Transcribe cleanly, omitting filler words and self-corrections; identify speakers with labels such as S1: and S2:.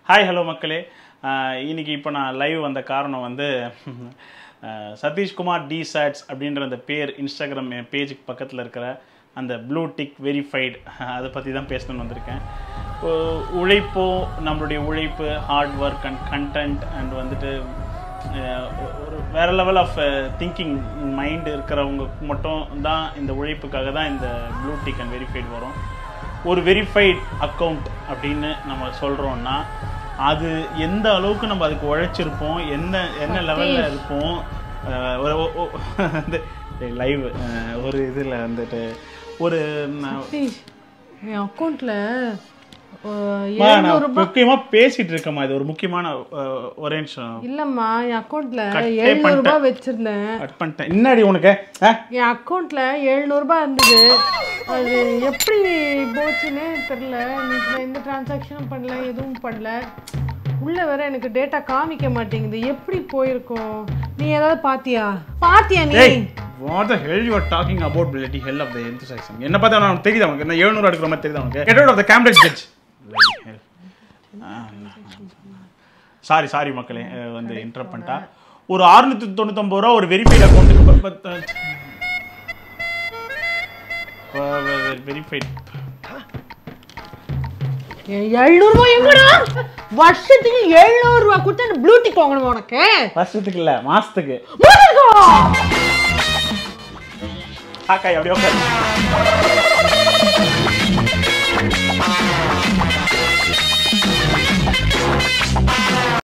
S1: Hi hello மக்களே. இன்னைக்கு இப்போ நான் லைவ் வந்த காரணம் வந்து சதீஷ்குமார் டி சாட்ஸ் அப்படின்ற அந்த பேர் இன்ஸ்டாகிராம் பேஜுக்கு பக்கத்தில் இருக்கிற அந்த ப்ளூ டிக் வெரிஃபைடு அதை பற்றி தான் பேசணுன்னு வந்திருக்கேன். உழைப்போ நம்மளுடைய உழைப்பு, hard work and content and வந்துட்டு ஒரு வேறு லெவல் ஆஃப் திங்கிங் மைண்டு இருக்கிறவங்க மட்டும் தான் இந்த உழைப்புக்காக தான் இந்த ப்ளூ டிக் அண்ட் வெரிஃபைடு வரும். ஒரு வெரிஃபைட் அக்கௌண்ட் அப்படின்னு நம்ம சொல்கிறோன்னா அது எந்த அளவுக்கு நம்ம அதுக்கு உழைச்சிருப்போம், என்ன லெவலில் இருப்போம். லைவ் ஒரு இதில் வந்துட்டு ஒரு
S2: அக்கௌண்ட்ல
S1: முக்கியமா பேசிட்டு இருக்கமா, இது ஒரு முக்கியமான ஒரே நிமிஷம்.
S2: இல்லம்மா, என் அக்கௌண்ட்ல 700 ரூபாய் வச்சிருந்தேன்.
S1: கட் பண்ணிட்டேன். இன்னாடி உனக்கு
S2: என் அக்கௌண்ட்ல 700 ரூபாய் இருந்தது. அது எப்படி போச்சுன்னே தெரியல. நான் எந்த டிரான்சாக்ஷனும் பண்ணல, எதுவும் பண்ணல. உள்ள வேற எனக்கு டேட்டா காமிக்க மாட்டேங்குது. எப்படி போயிருக்கும்? நீ ஏதாவது பாத்தியா நீ?
S1: What the hell you are talking about, bloody hell of the enthusiasm? என்ன பார்த்தா உனக்கு தெரியுதா? உனக்கு என்ன 700 எடுக்கிற மாதிரி தெரியுதா உனக்கு? Get out of the Cambridge judge. Sorry மக்களே, வந்து இன்டரப்ட் பண்ணிட்டா. ஒரு 699 ரூபா ஒரு வெரிஃபைட் அக்கௌண்ட்டுக்கு வெரிஃபைட்
S2: 700 ரூபாய் எங்கடா? வருஷத்துக்கு 700 ரூபாய் கொடுத்தா ப்ளூ டிக் வாங்கணும் உனக்கு?
S1: வருஷத்துக்கு இல்ல, மாசத்துக்கு. ஆக்காய் அப்படியே